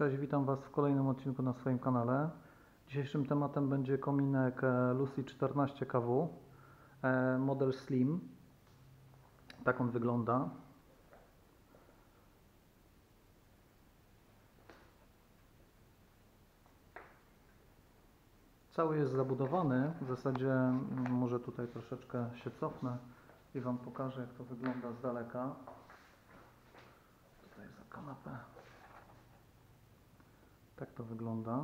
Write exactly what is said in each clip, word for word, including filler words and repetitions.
Cześć, witam Was w kolejnym odcinku na swoim kanale. Dzisiejszym tematem będzie kominek Lucy czternaście K W, model Slim. Tak on wygląda. Cały jest zabudowany, w zasadzie może tutaj troszeczkę się cofnę i Wam pokażę, jak to wygląda z daleka. Tutaj za kanapę. Tak to wygląda.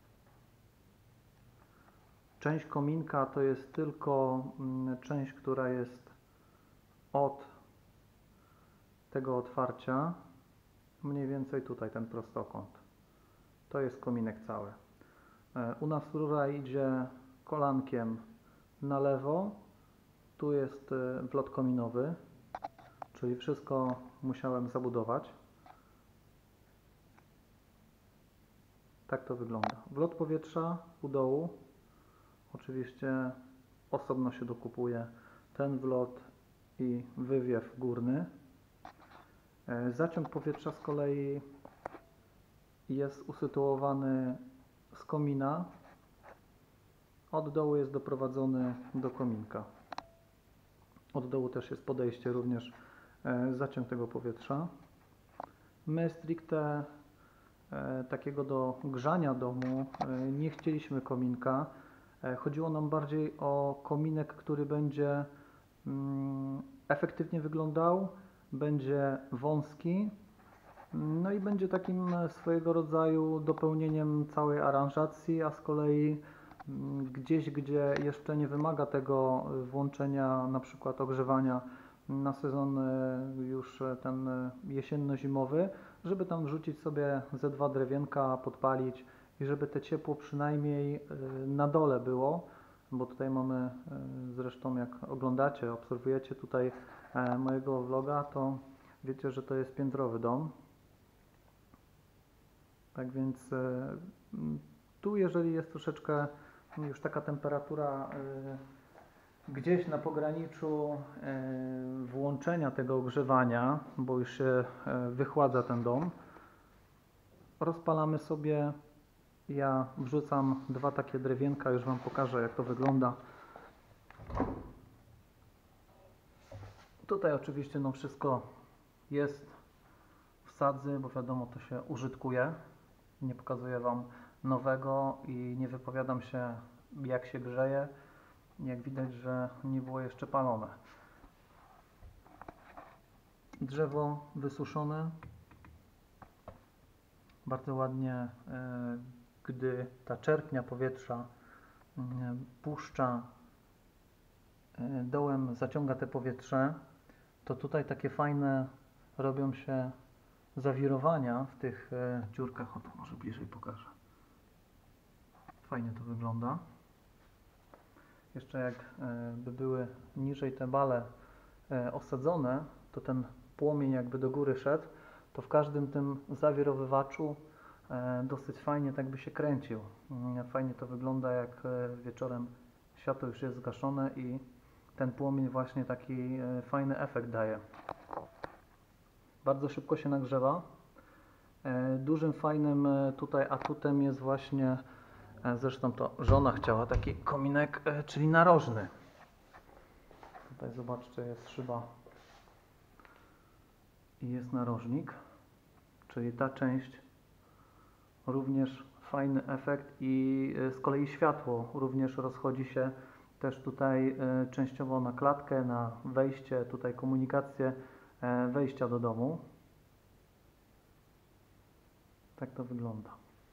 Część kominka to jest tylko część, która jest od tego otwarcia, mniej więcej tutaj ten prostokąt. To jest kominek cały. U nas rura idzie kolankiem na lewo, tu jest wlot kominowy, czyli wszystko musiałem zabudować. Tak to wygląda. Wlot powietrza u dołu, oczywiście osobno się dokupuje ten wlot i wywiew górny. Zaciąg powietrza z kolei jest usytuowany z komina. Od dołu jest doprowadzony do kominka. Od dołu też jest podejście, również zaciąg tego powietrza. My stricte takiego do grzania domu nie chcieliśmy kominka. Chodziło nam bardziej o kominek, który będzie efektywnie wyglądał, będzie wąski, no i będzie takim swojego rodzaju dopełnieniem całej aranżacji, a z kolei gdzieś, gdzie jeszcze nie wymaga tego włączenia, na przykład ogrzewania na sezon już ten jesienno-zimowy, żeby tam wrzucić sobie ze dwa drewienka, podpalić i żeby te ciepło przynajmniej na dole było, bo tutaj mamy, zresztą jak oglądacie, obserwujecie tutaj mojego vloga, to wiecie, że to jest piętrowy dom. Tak więc tu, jeżeli jest troszeczkę już taka temperatura gdzieś na pograniczu włączenia tego ogrzewania, bo już się wychładza ten dom, rozpalamy sobie. Ja wrzucam dwa takie drewienka, już Wam pokażę, jak to wygląda. Tutaj oczywiście no wszystko jest w sadzy, bo wiadomo, to się użytkuje. Nie pokazuję Wam nowego i nie wypowiadam się, jak się grzeje. Jak widać, że nie było jeszcze palone. Drzewo wysuszone. Bardzo ładnie, gdy ta czerpnia powietrza puszcza dołem, zaciąga te powietrze, to tutaj takie fajne robią się zawirowania w tych dziurkach. O, to może bliżej pokażę. Fajnie to wygląda. Jeszcze jak by były niżej te bale osadzone, to ten płomień jakby do góry szedł, to w każdym tym zawirowywaczu dosyć fajnie tak by się kręcił. Fajnie to wygląda, jak wieczorem światło już jest zgaszone i ten płomień właśnie taki fajny efekt daje. Bardzo szybko się nagrzewa. Dużym fajnym tutaj atutem jest właśnie, zresztą to żona chciała, taki kominek, czyli narożny. Tutaj zobaczcie, jest szyba i jest narożnik, czyli ta część również fajny efekt i z kolei światło również rozchodzi się też tutaj częściowo na klatkę, na wejście, tutaj komunikację wejścia do domu. Tak to wygląda.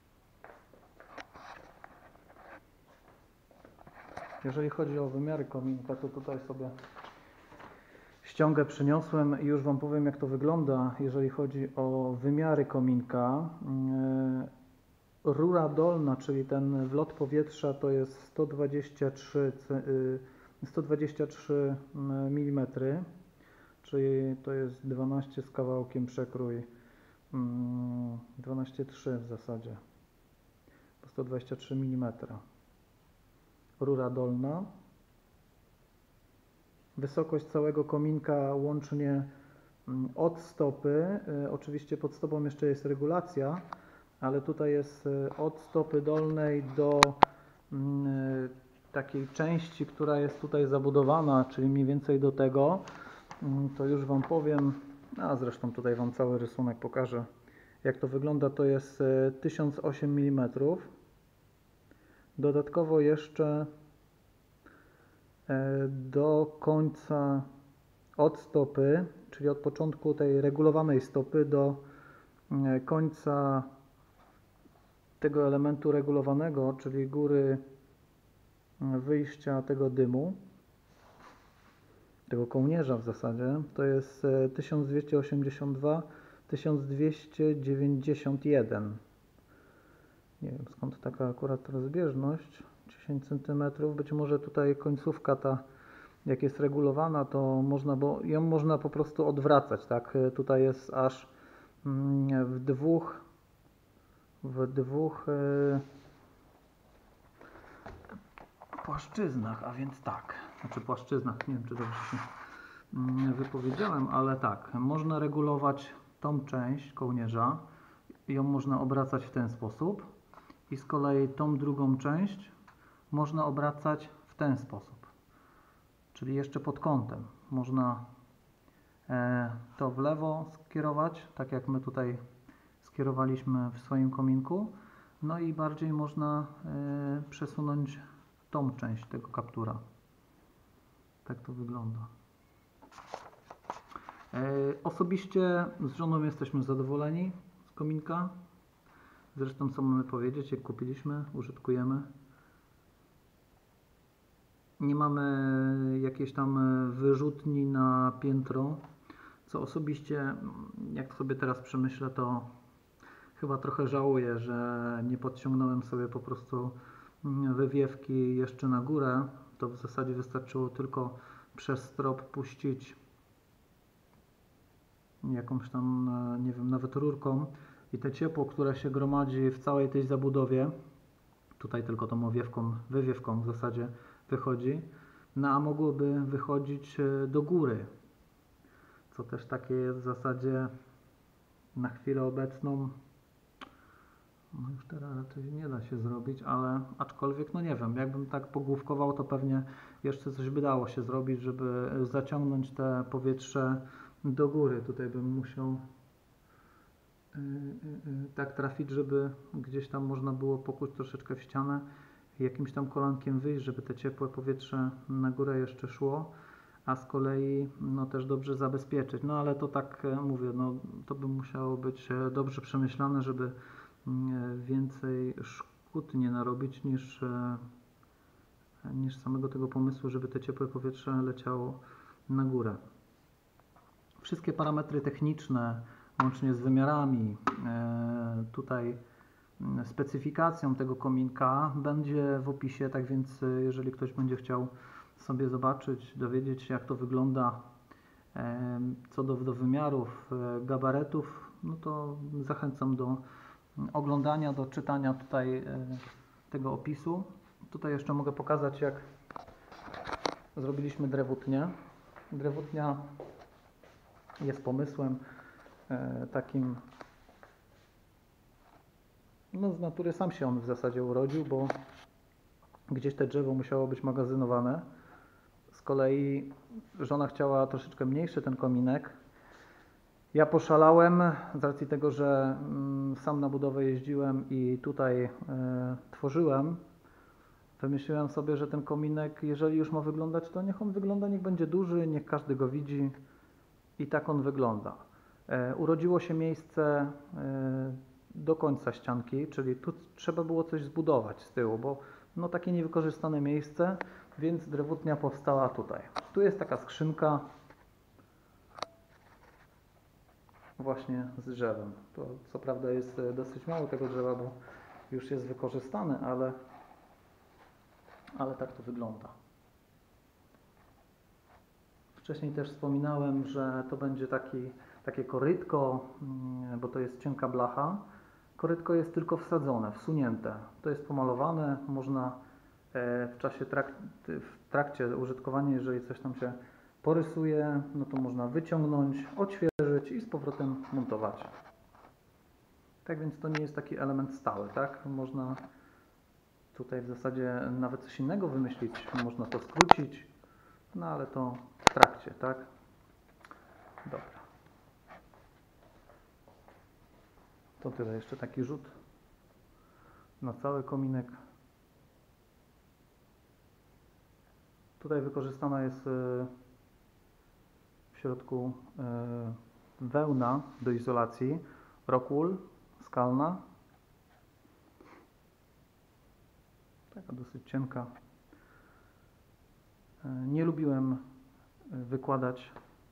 Jeżeli chodzi o wymiary kominka, to tutaj sobie ściągę przyniosłem i już Wam powiem, jak to wygląda. Jeżeli chodzi o wymiary kominka, rura dolna, czyli ten wlot powietrza, to jest sto dwadzieścia trzy milimetry, czyli to jest dwanaście z kawałkiem przekrój, dwanaście przecinek trzy w zasadzie, sto dwadzieścia trzy milimetry. Rura dolna. Wysokość całego kominka łącznie od stopy, oczywiście pod stopą jeszcze jest regulacja, ale tutaj jest y, od stopy dolnej do y, takiej części, która jest tutaj zabudowana, czyli mniej więcej do tego, y, to już Wam powiem, a zresztą tutaj Wam cały rysunek pokażę, jak to wygląda. To jest y, tysiąc osiem milimetrów. Dodatkowo jeszcze y, do końca od stopy, czyli od początku tej regulowanej stopy do y, końca tego elementu regulowanego, czyli góry wyjścia tego dymu, tego kołnierza w zasadzie, to jest tysiąc dwieście osiemdziesiąt dwa - tysiąc dwieście dziewięćdziesiąt jeden. Nie wiem skąd taka akurat rozbieżność, dziesięć centymetrów. Być może tutaj końcówka ta, jak jest regulowana, to można, bo ją można po prostu odwracać, tak? Tutaj jest aż w dwóch w dwóch yy, płaszczyznach, a więc tak, znaczy płaszczyznach, nie wiem czy dobrze się yy, wypowiedziałem, ale tak, można regulować tą część kołnierza, ją można obracać w ten sposób i z kolei tą drugą część można obracać w ten sposób, czyli jeszcze pod kątem. Można yy, to w lewo skierować, tak jak my tutaj skierowaliśmy w swoim kominku, no i bardziej można y, przesunąć tą część tego kaptura. Tak to wygląda. Y, osobiście z żoną jesteśmy zadowoleni z kominka. Zresztą co mamy powiedzieć, jak kupiliśmy, użytkujemy. Nie mamy jakiejś tam wyrzutni na piętro, co osobiście, jak sobie teraz przemyślę, to chyba trochę żałuję, że nie podciągnąłem sobie po prostu wywiewki jeszcze na górę. To w zasadzie wystarczyło tylko przez strop puścić jakąś tam, nie wiem, nawet rurką i te ciepło, które się gromadzi w całej tej zabudowie, tutaj tylko tą owiewką, wywiewką w zasadzie wychodzi, no a mogłoby wychodzić do góry, co też takie jest w zasadzie na chwilę obecną. No już teraz raczej nie da się zrobić, ale aczkolwiek, no nie wiem, jakbym tak pogłówkował, to pewnie jeszcze coś by dało się zrobić, żeby zaciągnąć te powietrze do góry. Tutaj bym musiał yy, yy, tak trafić, żeby gdzieś tam można było pokuć troszeczkę w ścianę, jakimś tam kolankiem wyjść, żeby te ciepłe powietrze na górę jeszcze szło, a z kolei no też dobrze zabezpieczyć. No ale to tak mówię, no to by musiało być dobrze przemyślane, żeby więcej szkód nie narobić niż, niż samego tego pomysłu, żeby te ciepłe powietrze leciało na górę. Wszystkie parametry techniczne, łącznie z wymiarami, tutaj specyfikacją tego kominka będzie w opisie, tak więc jeżeli ktoś będzie chciał sobie zobaczyć, dowiedzieć się jak to wygląda co do, do wymiarów, gabaretów, no to zachęcam do oglądania, do czytania tutaj e, tego opisu. Tutaj jeszcze mogę pokazać, jak zrobiliśmy drewutnię. Drewutnia jest pomysłem e, takim, no z natury sam się on w zasadzie urodził, bo gdzieś te drzewo musiało być magazynowane. Z kolei żona chciała troszeczkę mniejszy ten kominek. Ja poszalałem z racji tego, że mm, sam na budowę jeździłem i tutaj y, tworzyłem. Wymyśliłem sobie, że ten kominek, jeżeli już ma wyglądać, to niech on wygląda, niech będzie duży, niech każdy go widzi i tak on wygląda. Y, urodziło się miejsce y, do końca ścianki, czyli tu trzeba było coś zbudować z tyłu, bo no takie niewykorzystane miejsce, więc drewutnia powstała tutaj. Tu jest taka skrzynka właśnie z drzewem. To co prawda jest dosyć mało tego drzewa, bo już jest wykorzystane, ale, ale tak to wygląda. Wcześniej też wspominałem, że to będzie taki, takie korytko, bo to jest cienka blacha. Korytko jest tylko wsadzone, wsunięte. To jest pomalowane, można w czasie trak w trakcie użytkowania, jeżeli coś tam się porysuje, no to można wyciągnąć, odświeżyć i z powrotem montować. Tak więc to nie jest taki element stały, tak? Można tutaj w zasadzie nawet coś innego wymyślić, można to skrócić, no ale to w trakcie, tak? Dobra. To tyle, jeszcze taki rzut na cały kominek. Tutaj wykorzystana jest w środku wełna do izolacji, rockwool skalna, taka dosyć cienka. Nie lubiłem wykładać,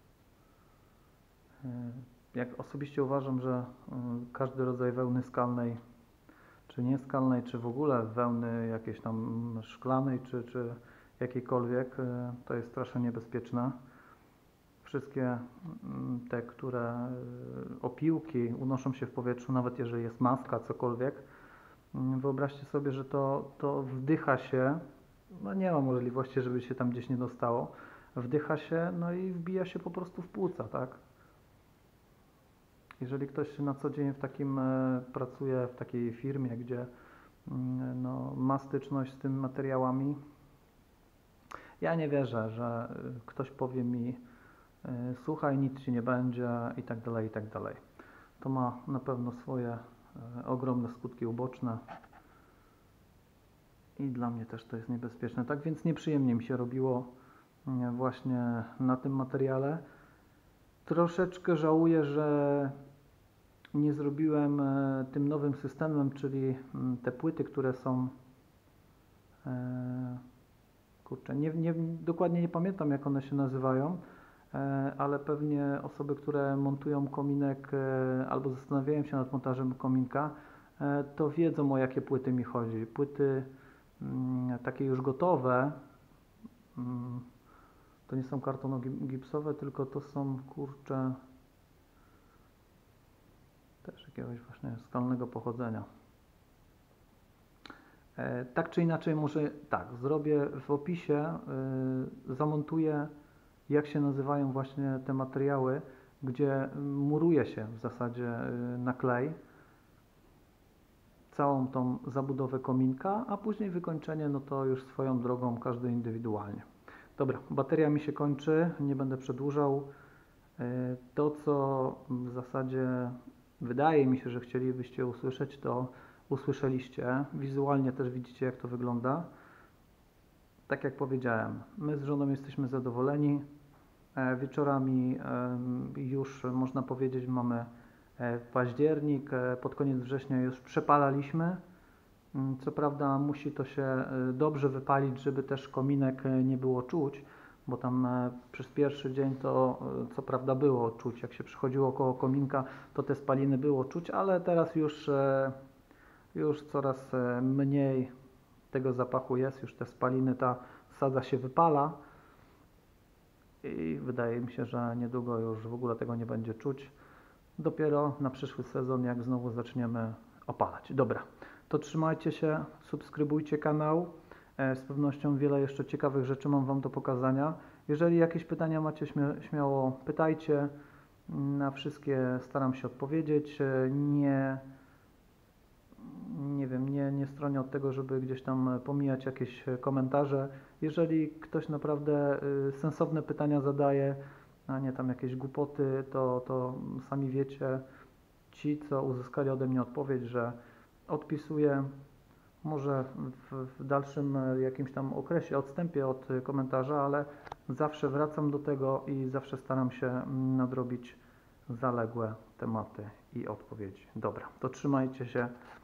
jak osobiście uważam, że każdy rodzaj wełny skalnej, czy nieskalnej, czy w ogóle wełny jakiejś tam szklanej, czy, czy jakiejkolwiek, to jest strasznie niebezpieczne. Wszystkie te, które opiłki unoszą się w powietrzu, nawet jeżeli jest maska, cokolwiek, wyobraźcie sobie, że to, to wdycha się, no nie ma możliwości, żeby się tam gdzieś nie dostało, wdycha się, no i wbija się po prostu w płuca, tak? Jeżeli ktoś na co dzień w takim pracuje, w takiej firmie, gdzie no, ma styczność z tymi materiałami, ja nie wierzę, że ktoś powie mi, słuchaj, nic ci nie będzie i tak dalej, i tak dalej. To ma na pewno swoje ogromne skutki uboczne i dla mnie też to jest niebezpieczne. Tak więc nieprzyjemnie mi się robiło właśnie na tym materiale. Troszeczkę żałuję, że nie zrobiłem tym nowym systemem, czyli te płyty, które są, kurczę, nie, nie, dokładnie nie pamiętam, jak one się nazywają, ale pewnie osoby, które montują kominek albo zastanawiają się nad montażem kominka, to wiedzą, o jakie płyty mi chodzi. Płyty takie już gotowe, to nie są kartono-gipsowe, tylko to są, kurcze, też jakiegoś właśnie skalnego pochodzenia. Tak czy inaczej, może tak, zrobię w opisie, zamontuję, jak się nazywają właśnie te materiały, gdzie muruje się w zasadzie na klej całą tą zabudowę kominka, a później wykończenie, no to już swoją drogą, każdy indywidualnie. Dobra, bateria mi się kończy, nie będę przedłużał. To, co w zasadzie wydaje mi się, że chcielibyście usłyszeć, to usłyszeliście. Wizualnie też widzicie, jak to wygląda. Tak jak powiedziałem, my z żoną jesteśmy zadowoleni. Wieczorami już można powiedzieć, mamy październik, pod koniec września już przepalaliśmy. Co prawda musi to się dobrze wypalić, żeby też kominek nie było czuć, bo tam przez pierwszy dzień to co prawda było czuć, jak się przychodziło koło kominka, to te spaliny było czuć, ale teraz już, już coraz mniej tego zapachu jest, już te spaliny, ta sadza się wypala i wydaje mi się, że niedługo już w ogóle tego nie będzie czuć. Dopiero na przyszły sezon, jak znowu zaczniemy opalać. Dobra, to trzymajcie się, subskrybujcie kanał. Z pewnością wiele jeszcze ciekawych rzeczy mam Wam do pokazania. Jeżeli jakieś pytania macie, śmiało pytajcie. Na wszystkie staram się odpowiedzieć. Nie, nie wiem, nie, nie stronię od tego, żeby gdzieś tam pomijać jakieś komentarze. Jeżeli ktoś naprawdę sensowne pytania zadaje, a nie tam jakieś głupoty, to, to sami wiecie, ci, co uzyskali ode mnie odpowiedź, że odpisuję, może w, w dalszym jakimś tam okresie, odstępie od komentarza, ale zawsze wracam do tego i zawsze staram się nadrobić zaległe tematy i odpowiedzi. Dobra, to trzymajcie się.